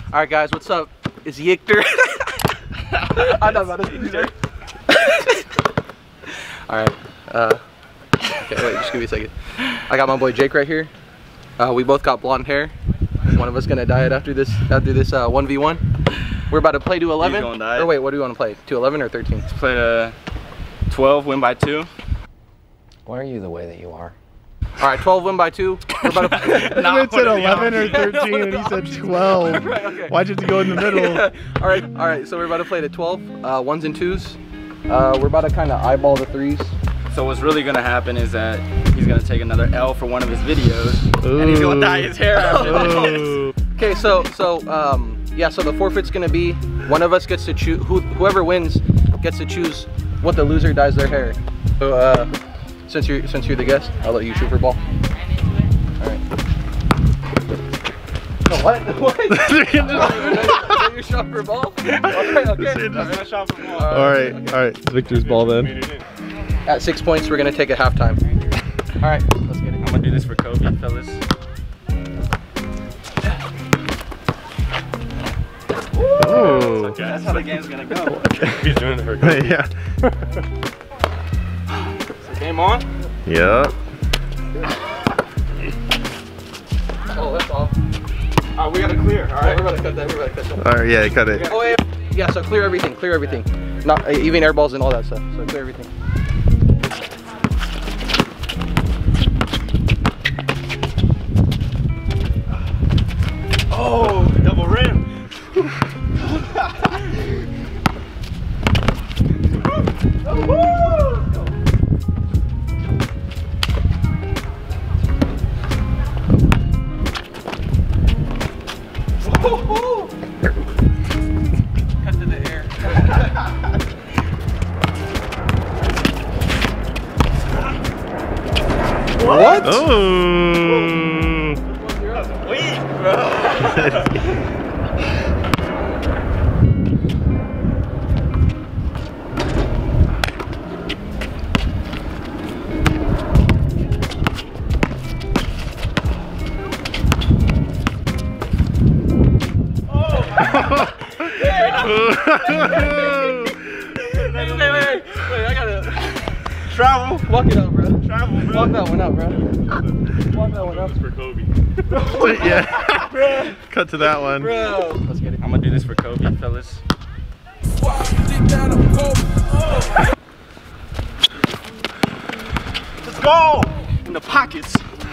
All right, guys, what's up? It's Yichter. I'm not about to do. All right. Okay, wait, just give me a second. I got my boy Jake right here. We both got blonde hair. One of us gonna dye it after this 1v1. We're about to play to 11. Or wait, what do we want to play? To 11 or 13? Let's play 12, win by 2. Why are you the way that you are? All right, 12 win by 2. We're about to play. It said 11 or 13 and he said 12. Right, okay. Why'd you have to go in the middle? Yeah. All right, so we're about to play to 12, ones and twos. We're about to kind of eyeball the threes. So what's really gonna happen is that he's gonna take another L for one of his videos, and he's gonna dye his hair after this. Okay, so yeah, so the forfeit's gonna be one of us gets to choose, whoever wins gets to choose what the loser dyes their hair. So since you're the guest, I'll let you shoot for ball. All right. What? You shot for ball? Okay. Shot for ball. All right, Victor's ball then. At 6 points, we're gonna take a halftime. All right, let's get it. I'm gonna do this for Kobe, fellas. Oh. Okay, that's how the game's gonna go. He's doing it for Kobe. Yeah. So game on? Yeah. Oh, that's off. Alright, we gotta clear. Alright, we're about to cut that. We're about to cut that. All right, yeah, cut it. Oh yeah, so clear everything. Clear everything. Not even air balls and all that stuff. So clear everything. Oh, double rim. Cut to the air. What? Oh. Weak, bro. Wait, I gotta Travel. walk it out, bro. Travel, bro. Walk that one out, bro. Walk that one out. For Kobe. Yeah. Cut to that one. Bro. Let's get it. I'm gonna do this for Kobe, fellas. Let's go! In the pockets.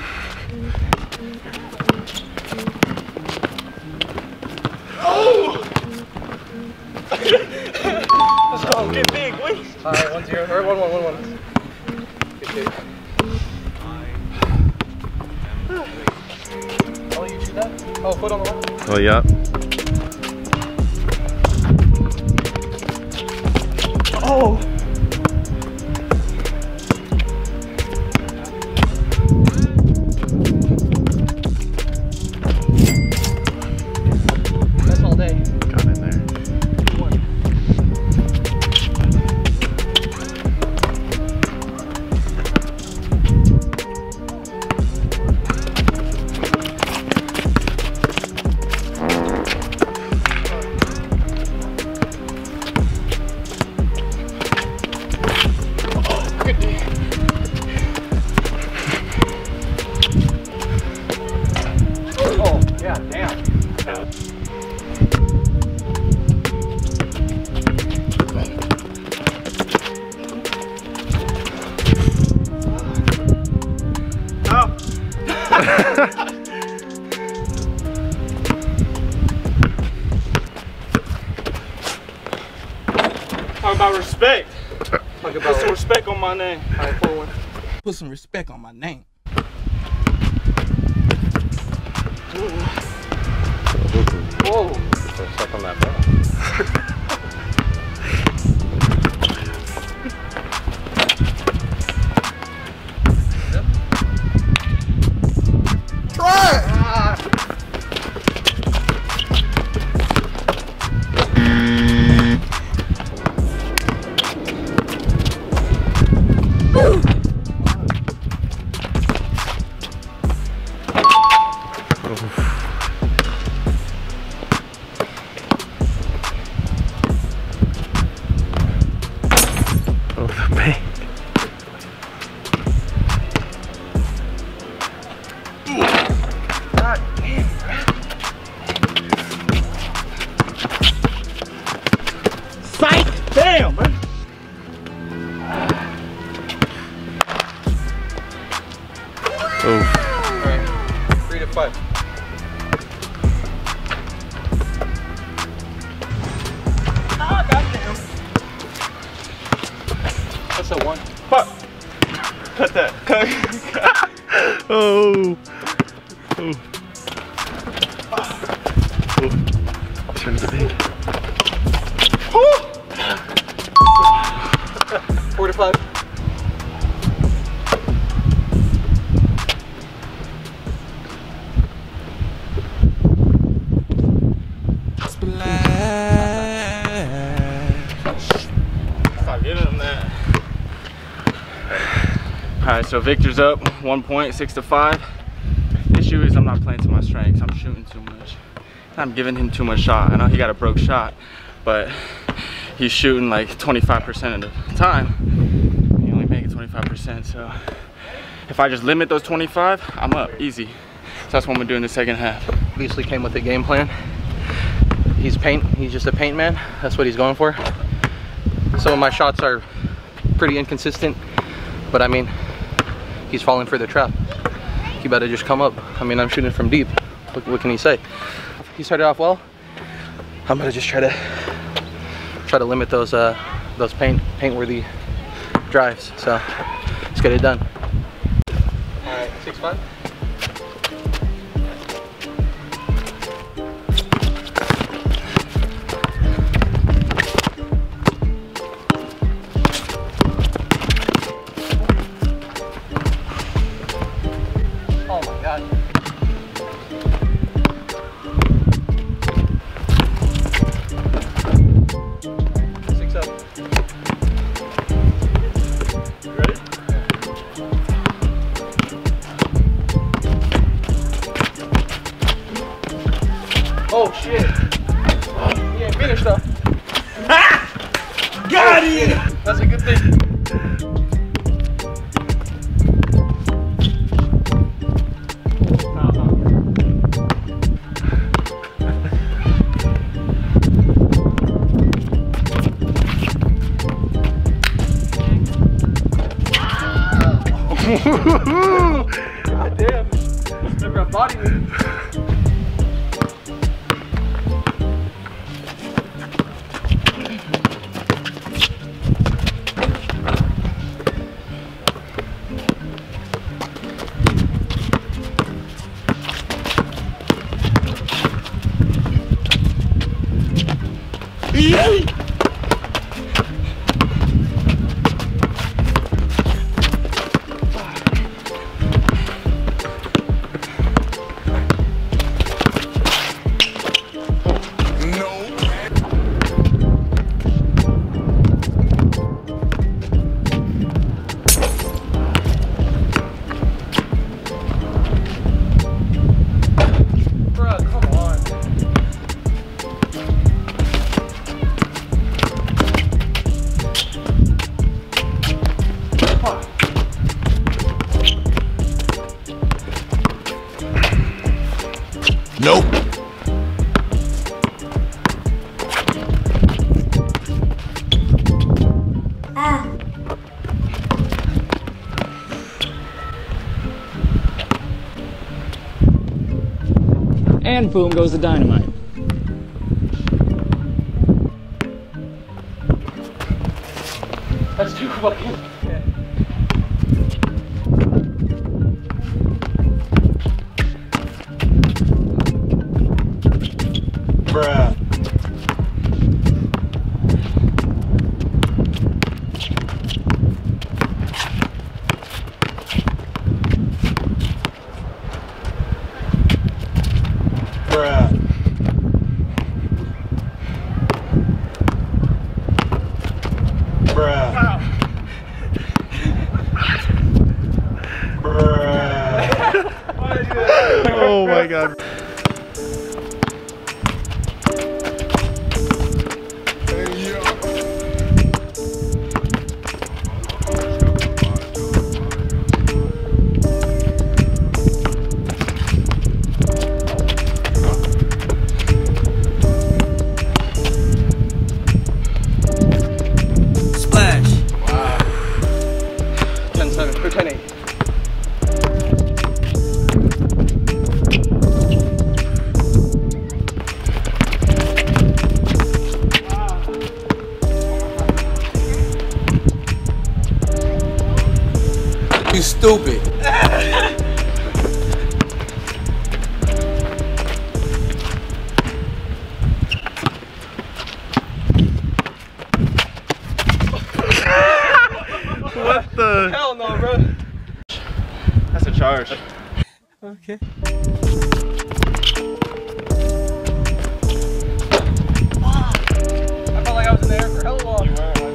Oh! Let's go, get big, wait. Alright, 1-0. Or 1-1. Good shit. Oh, you shoot that? Oh, foot on the wall. Oh, yeah. Oh! That's all day. Got in there. Oh, yeah, damn. Talk about respect. Talk Put about some respect on my name. Alright, 4-1. Put some respect on my name. Whoa. Stuck on that ball. that. Oh. Oh. Turn to the big. 4 to 5. Stop giving him that. Alright, so Victor's up 1 point, 6 to 5. The issue is I'm not playing to my strengths. I'm shooting too much. I'm giving him too much shot. I know he got a broke shot, but he's shooting like 25% of the time. He only making 25%, so if I just limit those 25, I'm up, easy. So that's what I'm gonna do in the second half. Obviously came with a game plan. He's just a paint man. That's what he's going for. Some of my shots are pretty inconsistent, but I mean, he's falling for the trap. He better just come up. I mean, I'm shooting from deep. What can he say? He started off well. I'm gonna just try to limit those paint-worthy drives. So let's get it done. All right, 6-5. Oh my God. Oh shit! He ain't finished though. Got it! That's a good thing. God damn! Never a body me. Nope. And boom goes the dynamite. That's too fucking. Bruh. Bruh. Bruh. Bruh. Oh my God. Splash. 10-7 or 10-8. stupid. What the? Hell no, bro. That's a charge. Okay. I felt like I was in the air for hella long.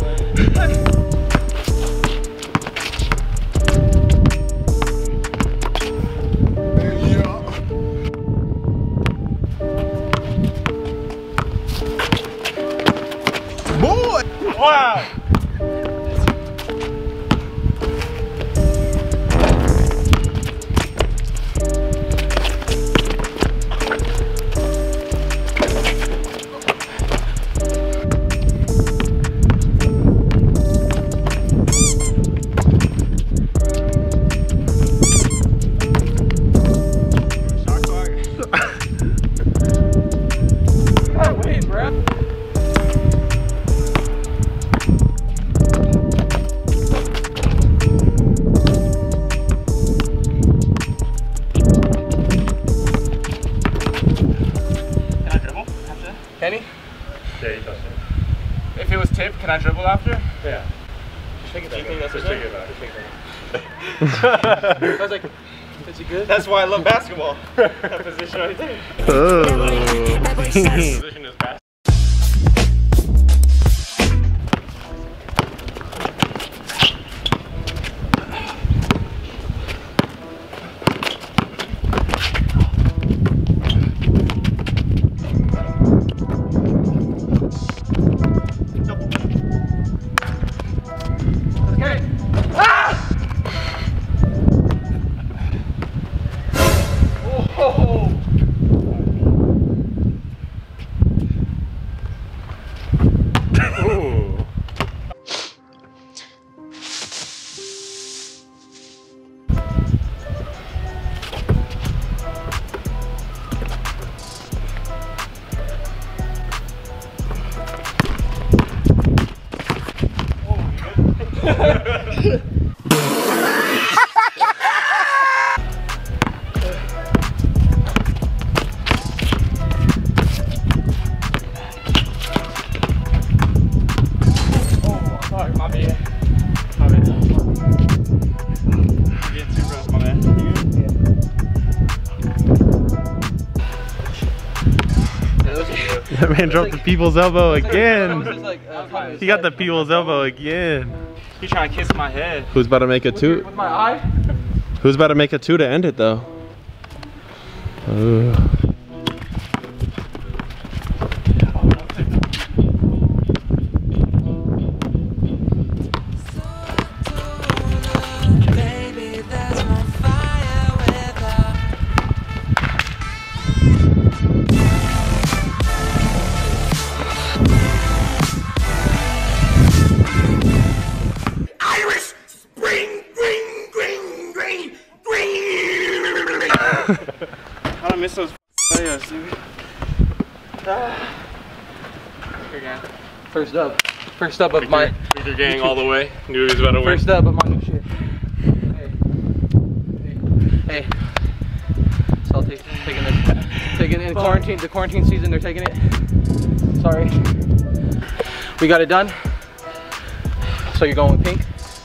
Boy! Wow! Wait, bro. Can I dribble after? Kenny? Yeah, you touched it. If it was tipped, can I dribble after? Yeah. Take it Do you think that's Just take it back. Just take it back. I was like, is he good? That's why I love basketball. That position right there. Position is bad. That man dropped the people's elbow again. He got the people's elbow again. He trying to kiss my head. Who's about to make a two? With my eye? Who's about to make a two to end it though? I don't miss those players, dude. First up of my Leader gang all the way. Knew he was about to win. first up of my new shit. Hey. Celtics taking it in quarantine. The quarantine season, they're taking it. Sorry. We got it done. So you're going with pink?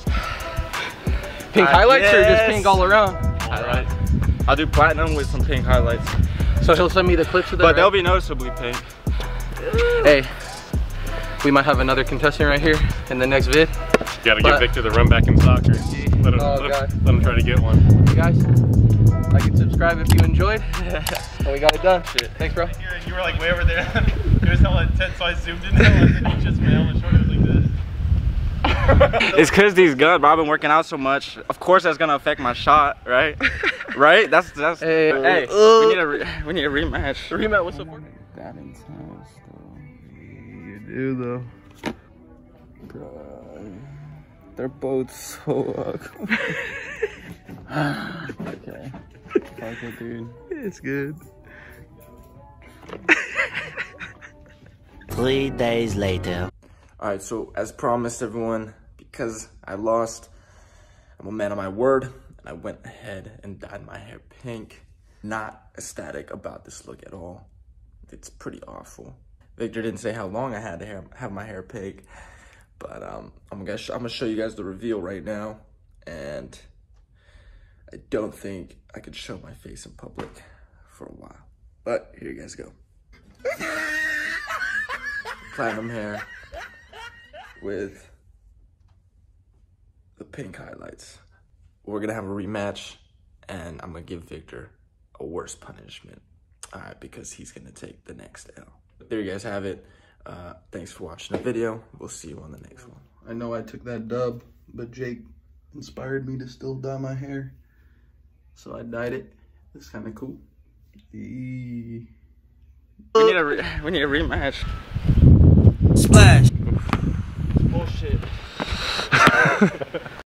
Pink highlights or just pink all around? Highlights. I'll do platinum with some pink highlights. So he'll send me the clips of that. But they'll be noticeably pink. Hey, we might have another contestant right here in the next vid. Gotta give Victor the run back in soccer. Let him try to get one. Hey guys, like and subscribe if you enjoyed. And we got it done. Shit. Thanks, bro. You were like way over there. It was hella intense, so I zoomed in and then you just my helmet short was like this. It's cause these guns, bro. I've been working out so much. Of course that's gonna affect my shot, right? Right? That's Hey, we need a rematch. Rematch, what's up? That intense, though. You do though. Bro, they're both so ugly. Okay. Fuck it, dude. It's good. 3 days later. Alright, so as promised everyone, because I lost, I'm a man of my word. I went ahead and dyed my hair pink. Not ecstatic about this look at all. It's pretty awful. Victor didn't say how long I had to have my hair pink, but I'm gonna show you guys the reveal right now, and I don't think I could show my face in public for a while, but here you guys go. Platinum hair with the pink highlights. We're gonna have a rematch, and I'm gonna give Victor a worse punishment, because he's gonna take the next L. But there you guys have it. Thanks for watching the video. We'll see you on the next one. I know I took that dub, but Jake inspired me to still dye my hair, so I dyed it. It's kind of cool. We need a rematch. Splash. Bullshit.